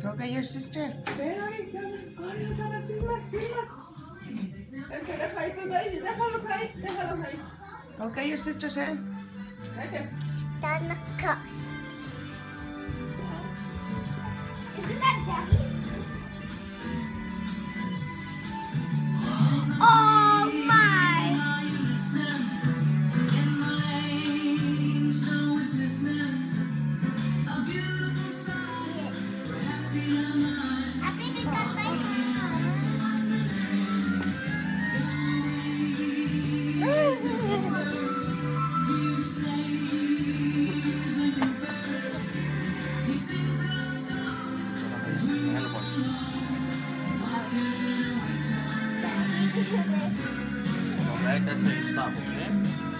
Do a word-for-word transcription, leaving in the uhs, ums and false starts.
Go get your sister. Ven ahí, vamos a ver silmas, silmas. El que deja ahí todo ahí, déjalos ahí, déjalos ahí. Go get your sister's hand. Vete. Done the cups. Oh my! Happy birthday! Alright, that's how you stop, okay?